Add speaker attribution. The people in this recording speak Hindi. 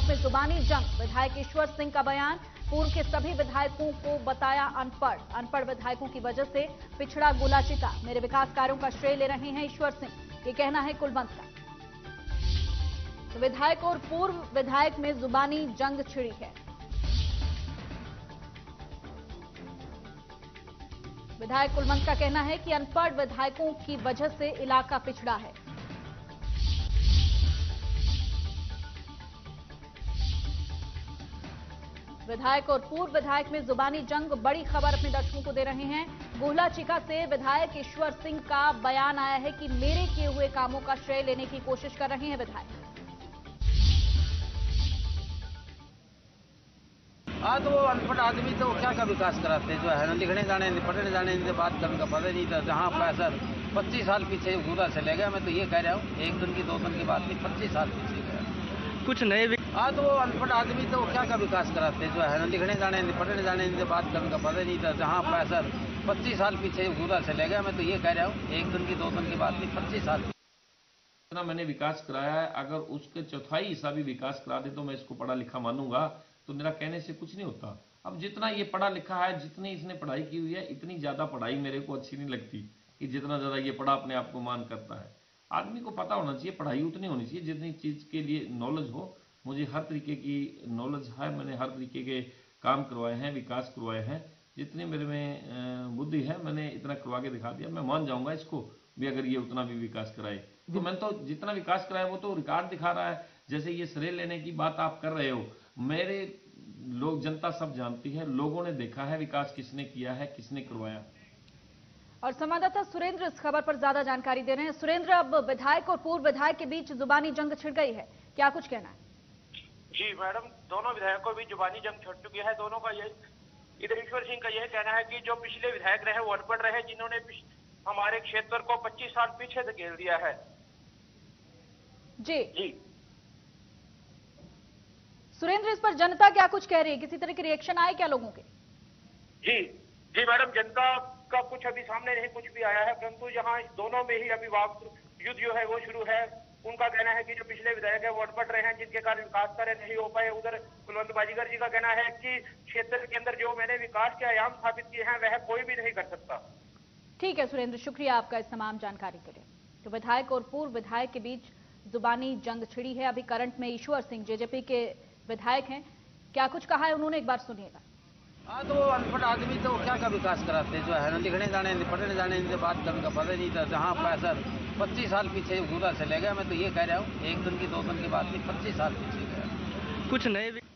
Speaker 1: में जुबानी जंग, विधायक ईश्वर सिंह का बयान, पूर्व के सभी विधायकों को बताया अनपढ़, अनपढ़ विधायकों की वजह से पिछड़ा गोलाचिका, मेरे विकास कार्यों का श्रेय ले रहे हैं ईश्वर सिंह, ये कहना है कुलवंत का। तो विधायक और पूर्व विधायक में जुबानी जंग छिड़ी है। विधायक कुलवंत का कहना है कि अनपढ़ विधायकों की वजह से इलाका पिछड़ा है। विधायक और पूर्व विधायक में जुबानी जंग, बड़ी खबर अपने दर्शकों को दे रहे हैं। गोहला-चिका से विधायक ईश्वर सिंह का बयान आया है कि मेरे किए हुए कामों का श्रेय लेने की कोशिश कर रहे हैं विधायक।
Speaker 2: हाँ, तो वो अनपढ़ आदमी तो क्या का विकास कराते हैं, जो है ना, लिखने जाने पढ़ने जाने इनसे बात करने का पता नहीं था। जहाँ पैसा 25 साल पीछे पूरा चले गया। मैं तो ये कह रहा हूँ, एक दिन की दो दिन की बात नहीं, 25 साल पीछे गया।
Speaker 3: कुछ नए
Speaker 2: हाँ, तो वो अनपढ़ आदमी तो क्या का विकास कराते हैं, जो है ना, लिखने जाने पढ़ने जाने इनसे बात करने का पता नहीं था। जहाँ पैसा 25 साल पीछे पूरा चले गया। मैं तो ये कह रहा हूँ, एक दिन की दो दिन की बात नहीं, 25 साल।
Speaker 4: जितना मैंने विकास कराया है, अगर उसके चौथाई हिस्सा भी विकास करा दे तो मैं इसको पढ़ा लिखा मानूंगा। तो मेरा कहने से कुछ नहीं होता। अब जितना ये पढ़ा लिखा है, जितनी इसने पढ़ाई की हुई है, इतनी ज्यादा पढ़ाई मेरे को अच्छी नहीं लगती कि जितना ज्यादा ये पढ़ा अपने आप को मान करता है। आदमी को पता होना चाहिए, पढ़ाई उतनी होनी चाहिए जितनी चीज के लिए नॉलेज हो। मुझे हर तरीके की नॉलेज है, मैंने हर तरीके के काम करवाए हैं, विकास करवाए हैं। जितनी मेरे में बुद्धि है, मैंने इतना करवा के दिखा दिया। मैं मान जाऊंगा इसको भी, अगर ये उतना भी विकास कराए। तो मैंने तो जितना विकास कराया वो तो रिकॉर्ड दिखा रहा है। जैसे ये श्रेय लेने की बात आप कर रहे हो, मेरे लोग, जनता सब जानती है, लोगों ने देखा है विकास किसने किया है, किसने करवाया।
Speaker 1: और संवाददाता सुरेंद्र इस खबर पर ज्यादा जानकारी दे रहे हैं। सुरेंद्र, अब विधायक और पूर्व विधायक के बीच जुबानी जंग छिड़ गई है, क्या कुछ कहना है?
Speaker 5: जी मैडम, दोनों विधायकों भी जुबानी जंग छिड़ चुकी है। दोनों का ये, इधर ईश्वर सिंह का यह कहना है कि जो पिछले विधायक रहे वो अनपढ़ रहे, जिन्होंने हमारे क्षेत्र को 25 साल पीछे धकेल दिया है।
Speaker 1: जी सुरेंद्र, इस पर जनता क्या कुछ कह रही है? किसी तरह के रिएक्शन आए क्या लोगों के?
Speaker 5: जी मैडम, जनता का कुछ अभी सामने नहीं कुछ भी आया है, परंतु यहाँ दोनों में ही अभी वाक युद्ध जो है वो शुरू है। उनका कहना है कि जो पिछले विधायक है वो अनपढ़ रहे हैं, जिनके कारण विकास कार्य नहीं हो पाए। उधर कुलवंत बाजीगर जी का कहना है कि क्षेत्र के अंदर जो मैंने विकास के आयाम स्थापित किए हैं वह कोई भी नहीं कर सकता।
Speaker 1: ठीक है सुरेंद्र, शुक्रिया आपका इस तमाम जानकारी के लिए। तो विधायक और पूर्व विधायक के बीच जुबानी जंग छिड़ी है। अभी करंट में ईश्वर सिंह जेजेपी के विधायक हैं, क्या कुछ कहा है उन्होंने, एक बार सुनिएगा।
Speaker 2: हाँ, तो वो अनपढ़ आदमी तो क्या का विकास कराते हैं, जो है ना, लिखने जाने पढ़ने जाने इनसे बात करने का पता नहीं था। जहाँ पैसा 25 साल पीछे पूरा चले गया। मैं तो ये कह रहा हूँ, एक दिन की दो दिन की बात नहीं, 25 साल पीछे गया।
Speaker 3: कुछ नए